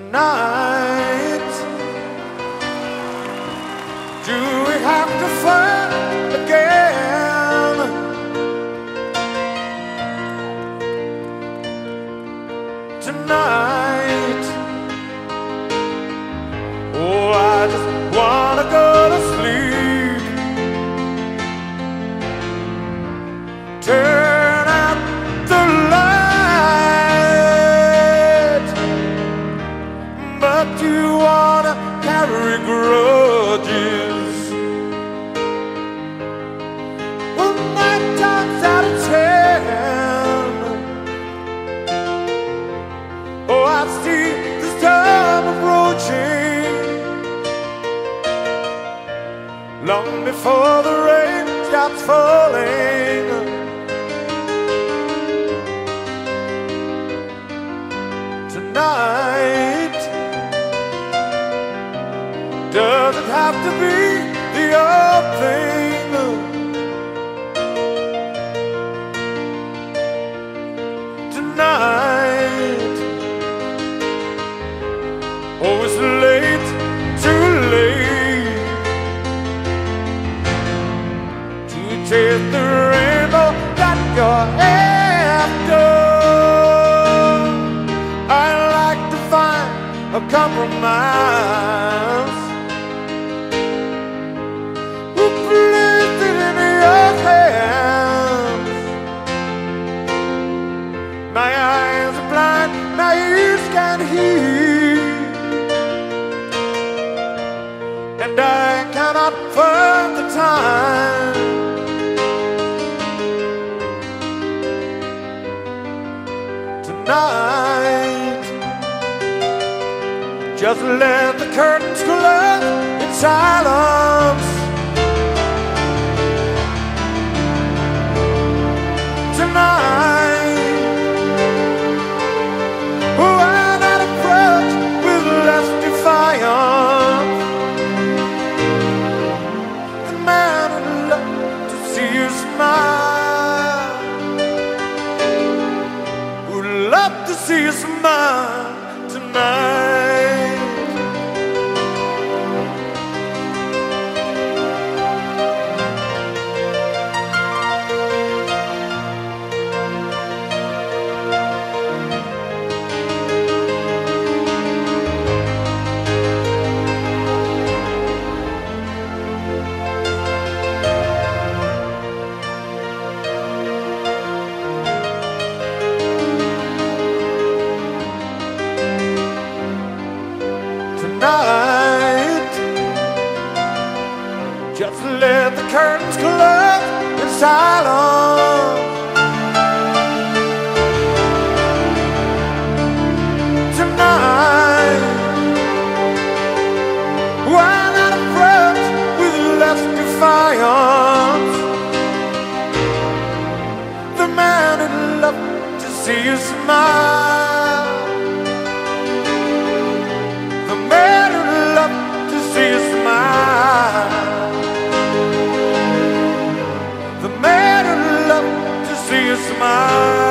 tonight. Do we have to fight again? Tonight. Oh, I just wanna go to sleep. Turn out the light, but you wanna carry grudges. Well, 9 times out of 10, oh, I see this time approaching, long before the rain stops falling. Tonight, does it have to be the old thing? Tonight, oh, it's late, too late to chase the rainbow that you're after. I'd like to find a compromise. Who placed it in your hands? My eyes are blind, my ears can't hear, and I cannot find the time. Tonight, just let the curtains close in silence. Tonight, why not approach with less defiance? The man would love to see you smile, would love to see you smile tonight. Tonight, just let the curtains close in silence. Tonight, why not approach with less defiance? The man would love to see you smile. The man would love to see you smile. The man would love to see you smile.